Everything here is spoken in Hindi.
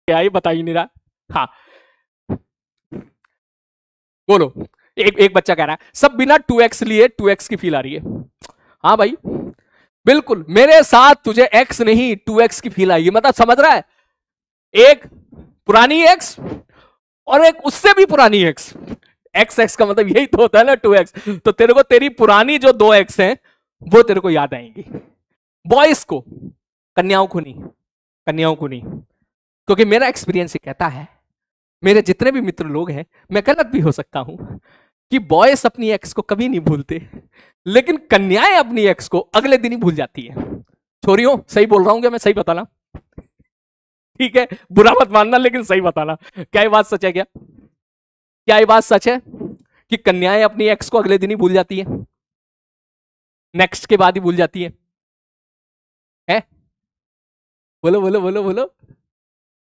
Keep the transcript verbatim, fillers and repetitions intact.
क्या ही बता ही नहीं रहा। हाँ बोलो। एक एक बच्चा कह रहा है सब बिना टू एक्स लिए टू एक्स की फील आ रही है। हाँ भाई बिल्कुल, मेरे साथ तुझे एक्स नहीं टू एक्स की फील आएगी। मतलब समझ रहा है, एक पुरानी एक्स और एक उससे भी पुरानी एक्स। एक्स एक्स का मतलब यही तो होता है ना, टू एक्स। तो तेरे को तेरी पुरानी जो दो एक्स हैं वो तेरे को याद आएंगी। बॉयज को, कन्याओं को नहीं, कन्याओं को नहीं, क्योंकि मेरा एक्सपीरियंस ये कहता है, मेरे जितने भी मित्र लोग हैं, मैं गलत भी हो सकता हूं, कि बॉयज अपनी एक्स को कभी नहीं भूलते, लेकिन कन्याएं अपनी एक्स को अगले दिन ही भूल जाती है। छोरियों सही बोल रहा हूं क्या मैं? सही बताना, ठीक है? बुरा मत मानना, लेकिन सही बताना। क्या ये बात सच है? क्या क्या ये बात सच है कि कन्याएं अपनी एक्स को अगले दिन ही भूल जाती है, नेक्स्ट के बाद ही भूल जाती है? है? बोलो बोलो बोलो बोलो।